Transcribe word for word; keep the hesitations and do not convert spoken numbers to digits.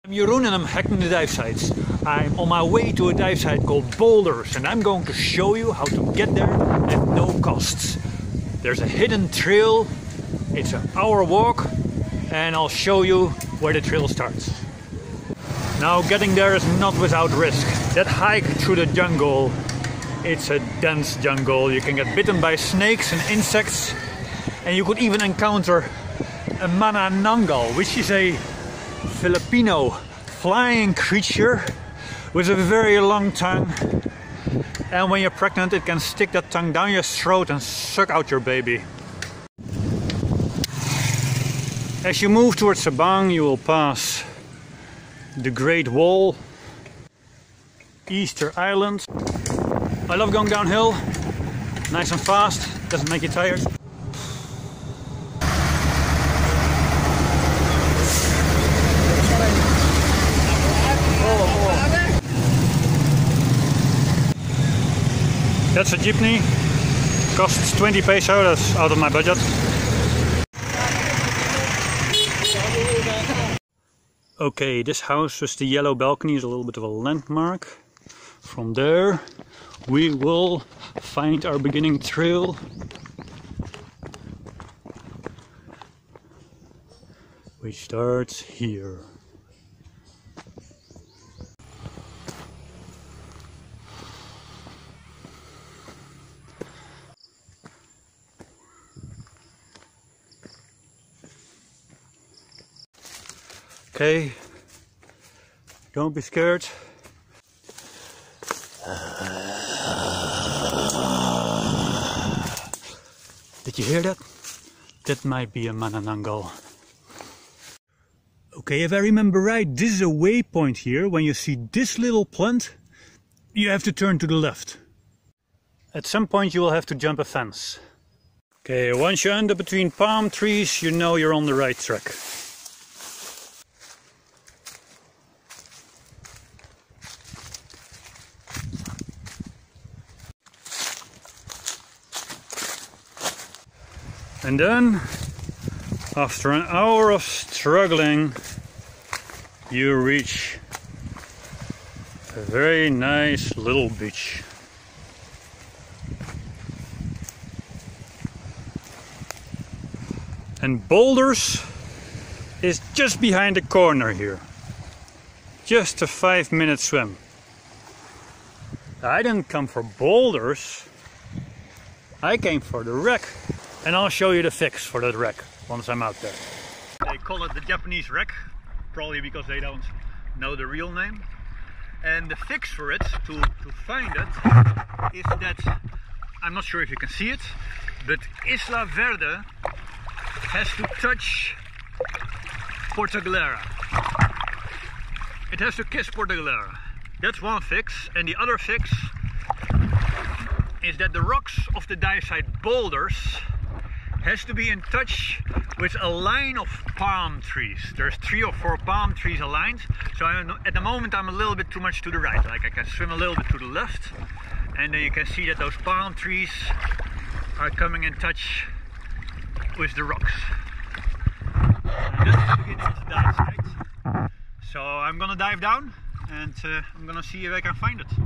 I'm Jeroen and I'm hacking the dive sites. I'm on my way to a dive site called Boulders and I'm going to show you how to get there at no costs. There's a hidden trail, it's an hour walk and I'll show you where the trail starts. Now getting there is not without risk. That hike through the jungle, it's a dense jungle. You can get bitten by snakes and insects and you could even encounter a manananggal, which is a Filipino flying creature with a very long tongue, and when you're pregnant it can stick that tongue down your throat and suck out your baby. As you move towards Sabang you will pass the Great Wall, Easter Island. I love going downhill, nice and fast, doesn't make you tired. That's a jeepney, costs twenty peso, that's out of my budget. Okay, this house with the yellow balcony is a little bit of a landmark. From there we will find our beginning trail, which starts here. Okay, don't be scared. Did you hear that? That might be a manananggal. Okay, if I remember right, this is a waypoint here. When you see this little plant, you have to turn to the left. At some point you will have to jump a fence. Okay, once you end up between palm trees, you know you're on the right track. And then, after an hour of struggling, you reach a very nice little beach. And Boulders is just behind the corner here. Just a five minute swim. I didn't come for Boulders, I came for the wreck. And I'll show you the fix for that wreck once I'm out there. They call it the Japanese wreck, probably because they don't know the real name. And the fix for it, to, to find it, is that, I'm not sure if you can see it, but Isla Verde has to touch Porto Galera. It has to kiss Porto Galera. That's one fix. And the other fix is that the rocks of the dive site Boulders has to be in touch with a line of palm trees. There's three or four palm trees aligned. So I'm, at the moment I'm a little bit too much to the right. Like I can swim a little bit to the left. And then you can see that those palm trees are coming in touch with the rocks. And that's the beginning of the dive site. So I'm gonna dive down and uh, I'm gonna see if I can find it.